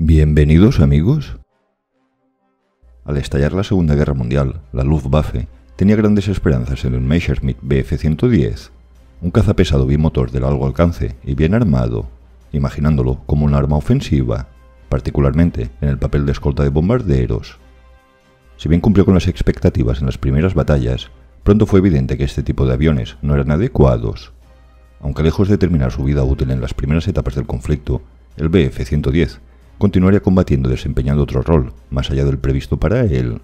Bienvenidos amigos. Al estallar la Segunda Guerra Mundial, la Luftwaffe tenía grandes esperanzas en el Messerschmitt Bf-110, un cazapesado bimotor de largo alcance y bien armado, imaginándolo como un arma ofensiva, particularmente en el papel de escolta de bombarderos. Si bien cumplió con las expectativas en las primeras batallas, pronto fue evidente que este tipo de aviones no eran adecuados. Aunque lejos de terminar su vida útil en las primeras etapas del conflicto, el Bf-110 continuaría combatiendo y desempeñando otro rol, más allá del previsto para él.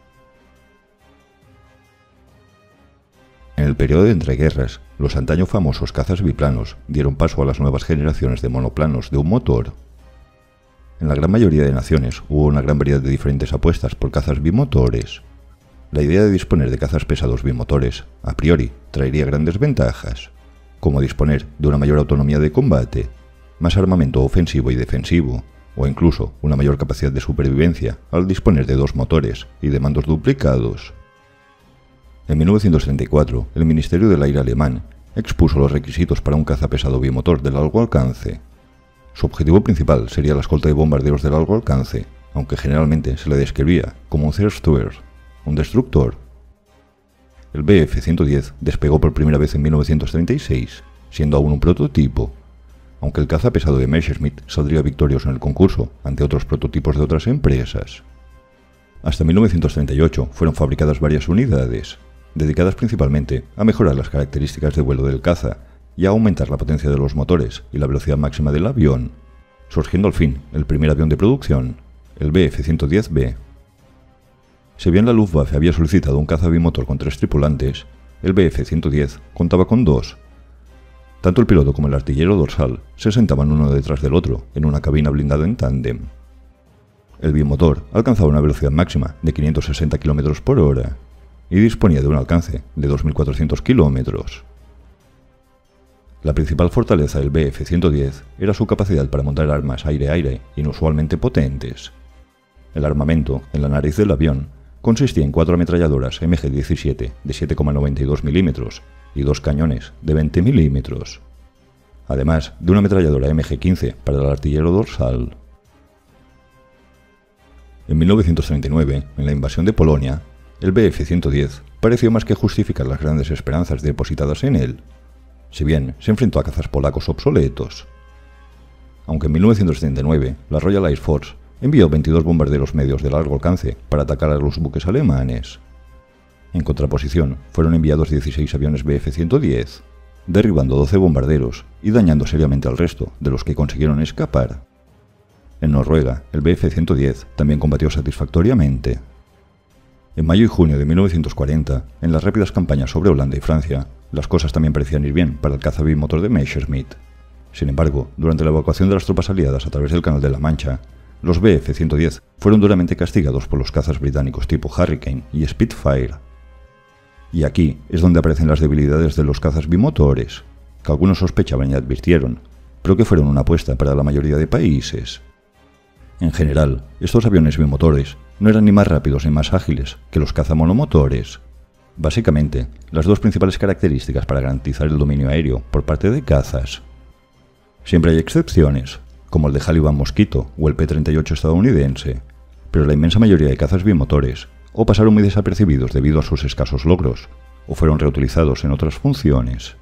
En el periodo de entreguerras, los antaño famosos cazas biplanos dieron paso a las nuevas generaciones de monoplanos de un motor. En la gran mayoría de naciones hubo una gran variedad de diferentes apuestas por cazas bimotores. La idea de disponer de cazas pesados bimotores, a priori, traería grandes ventajas, como disponer de una mayor autonomía de combate, más armamento ofensivo y defensivo, o incluso una mayor capacidad de supervivencia al disponer de dos motores y de mandos duplicados. En 1934, el Ministerio del Aire alemán expuso los requisitos para un caza pesado bimotor de largo alcance. Su objetivo principal sería la escolta de bombarderos de largo alcance, aunque generalmente se le describía como un Zerstörer, un destructor. El Bf-110 despegó por primera vez en 1936, siendo aún un prototipo, aunque el caza pesado de Messerschmitt saldría victorioso en el concurso ante otros prototipos de otras empresas. Hasta 1938 fueron fabricadas varias unidades, dedicadas principalmente a mejorar las características de vuelo del caza y a aumentar la potencia de los motores y la velocidad máxima del avión, surgiendo al fin el primer avión de producción, el Bf-110B. Si bien la Luftwaffe había solicitado un caza bimotor con 3 tripulantes, el Bf-110 contaba con 2. Tanto el piloto como el artillero dorsal se sentaban uno detrás del otro en una cabina blindada en tándem. El bimotor alcanzaba una velocidad máxima de 560 km por hora y disponía de un alcance de 2.400 km. La principal fortaleza del Bf-110 era su capacidad para montar armas aire-aire inusualmente potentes. El armamento en la nariz del avión consistía en 4 ametralladoras MG-17 de 7,92 mm y 2 cañones de 20 mm, además de una ametralladora MG-15 para el artillero dorsal. En 1939, en la invasión de Polonia, el Bf-110 pareció más que justificar las grandes esperanzas depositadas en él, si bien se enfrentó a cazas polacos obsoletos. Aunque en 1939 la Royal Air Force envió 22 bombarderos medios de largo alcance para atacar a los buques alemanes. En contraposición, fueron enviados 16 aviones Bf-110, derribando 12 bombarderos y dañando seriamente al resto de los que consiguieron escapar. En Noruega, el Bf-110 también combatió satisfactoriamente. En mayo y junio de 1940, en las rápidas campañas sobre Holanda y Francia, las cosas también parecían ir bien para el caza bimotor de Messerschmitt. Sin embargo, durante la evacuación de las tropas aliadas a través del Canal de la Mancha, los Bf-110 fueron duramente castigados por los cazas británicos tipo Hurricane y Spitfire. Y aquí es donde aparecen las debilidades de los cazas bimotores, que algunos sospechaban y advirtieron, pero que fueron una apuesta para la mayoría de países. En general, estos aviones bimotores no eran ni más rápidos ni más ágiles que los cazamonomotores. Básicamente, las dos principales características para garantizar el dominio aéreo por parte de cazas. Siempre hay excepciones, como el de Haliban Mosquito o el P-38 estadounidense, pero la inmensa mayoría de cazas bimotores o pasaron muy desapercibidos debido a sus escasos logros, o fueron reutilizados en otras funciones.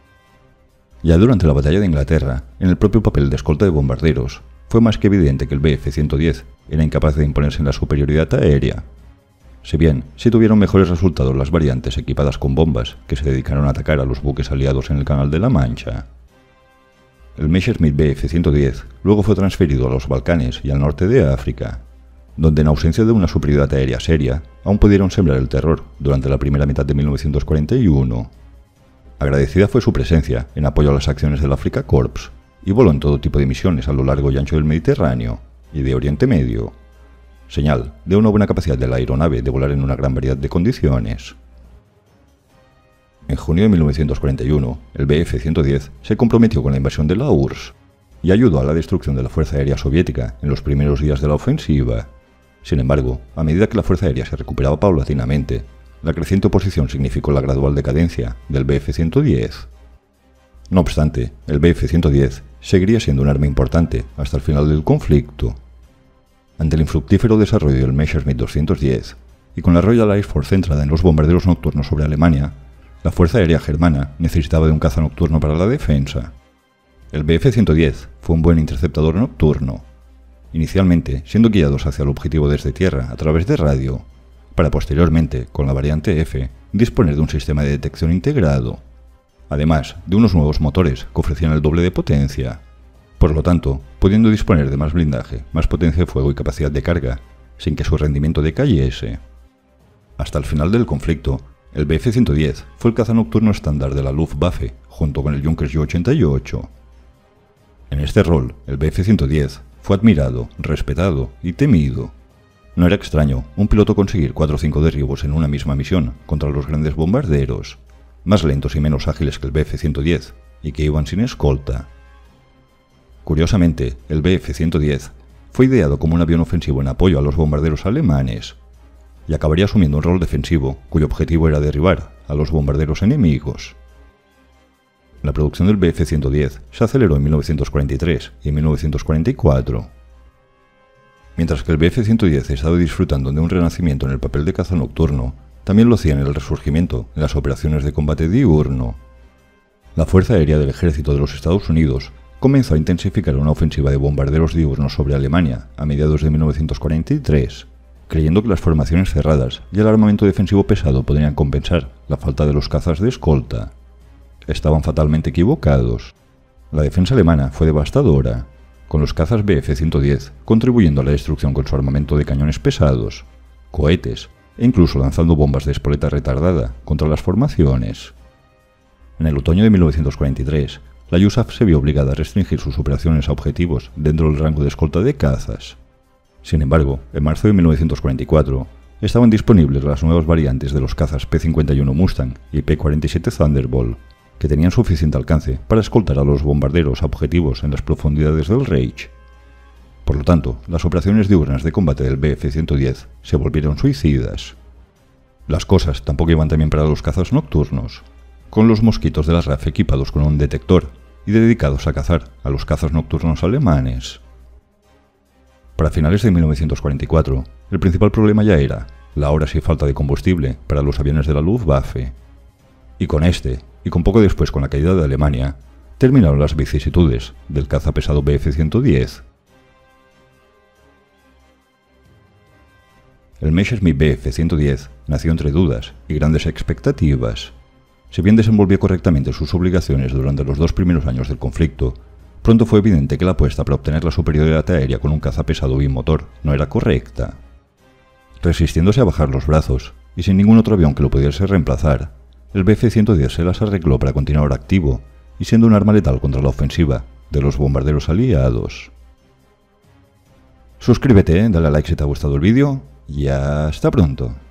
Ya durante la batalla de Inglaterra, en el propio papel de escolta de bombarderos, fue más que evidente que el Bf-110 era incapaz de imponerse en la superioridad aérea. Si bien sí tuvieron mejores resultados las variantes equipadas con bombas que se dedicaron a atacar a los buques aliados en el Canal de la Mancha. El Messerschmitt Bf-110 luego fue transferido a los Balcanes y al norte de África, donde en ausencia de una superioridad aérea seria, aún pudieron sembrar el terror durante la primera mitad de 1941. Agradecida fue su presencia en apoyo a las acciones del Afrika Korps, y voló en todo tipo de misiones a lo largo y ancho del Mediterráneo y de Oriente Medio, señal de una buena capacidad de la aeronave de volar en una gran variedad de condiciones. En junio de 1941, el Bf-110 se comprometió con la invasión de la URSS y ayudó a la destrucción de la Fuerza Aérea Soviética en los primeros días de la ofensiva. Sin embargo, a medida que la Fuerza Aérea se recuperaba paulatinamente, la creciente oposición significó la gradual decadencia del Bf-110. No obstante, el Bf-110 seguiría siendo un arma importante hasta el final del conflicto. Ante el infructífero desarrollo del Messerschmitt 210, y con la Royal Air Force centrada en los bombarderos nocturnos sobre Alemania, la Fuerza Aérea Germana necesitaba de un caza nocturno para la defensa. El Bf-110 fue un buen interceptador nocturno, inicialmente siendo guiados hacia el objetivo desde tierra a través de radio, para posteriormente, con la variante F, disponer de un sistema de detección integrado, además de unos nuevos motores que ofrecían el doble de potencia, por lo tanto, pudiendo disponer de más blindaje, más potencia de fuego y capacidad de carga, sin que su rendimiento decayese. Hasta el final del conflicto, el Bf-110 fue el caza nocturno estándar de la Luftwaffe, junto con el Junkers Ju-88. En este rol, el Bf-110 fue admirado, respetado y temido. No era extraño un piloto conseguir 4 o 5 derribos en una misma misión contra los grandes bombarderos, más lentos y menos ágiles que el Bf-110, y que iban sin escolta. Curiosamente, el Bf-110 fue ideado como un avión ofensivo en apoyo a los bombarderos alemanes, y acabaría asumiendo un rol defensivo cuyo objetivo era derribar a los bombarderos enemigos. La producción del Bf-110 se aceleró en 1943 y en 1944. Mientras que el Bf-110 estaba disfrutando de un renacimiento en el papel de caza nocturno, también lo hacía en el resurgimiento en las operaciones de combate diurno. La Fuerza Aérea del Ejército de los Estados Unidos comenzó a intensificar una ofensiva de bombarderos diurnos sobre Alemania a mediados de 1943, creyendo que las formaciones cerradas y el armamento defensivo pesado podrían compensar la falta de los cazas de escolta. Estaban fatalmente equivocados. La defensa alemana fue devastadora, con los cazas Bf-110 contribuyendo a la destrucción con su armamento de cañones pesados, cohetes e incluso lanzando bombas de espoleta retardada contra las formaciones. En el otoño de 1943, la USAF se vio obligada a restringir sus operaciones a objetivos dentro del rango de escolta de cazas. Sin embargo, en marzo de 1944, estaban disponibles las nuevas variantes de los cazas P-51 Mustang y P-47 Thunderbolt, que tenían suficiente alcance para escoltar a los bombarderos a objetivos en las profundidades del Reich. Por lo tanto, las operaciones diurnas de combate del Bf-110 se volvieron suicidas. Las cosas tampoco iban también para los cazas nocturnos, con los mosquitos de la RAF equipados con un detector y dedicados a cazar a los cazas nocturnos alemanes. Para finales de 1944, el principal problema ya era la ahora sí falta de combustible para los aviones de la Luftwaffe. Y con este, y con poco después con la caída de Alemania, terminaron las vicisitudes del caza pesado Bf-110. El Messerschmitt Bf-110 nació entre dudas y grandes expectativas. Si bien desenvolvió correctamente sus obligaciones durante los 2 primeros años del conflicto, pronto fue evidente que la apuesta para obtener la superioridad aérea con un caza pesado bimotor no era correcta. Resistiéndose a bajar los brazos, y sin ningún otro avión que lo pudiese reemplazar, el Bf-110 se las arregló para continuar activo y siendo un arma letal contra la ofensiva de los bombarderos aliados. Suscríbete, dale a like si te ha gustado el vídeo y hasta pronto.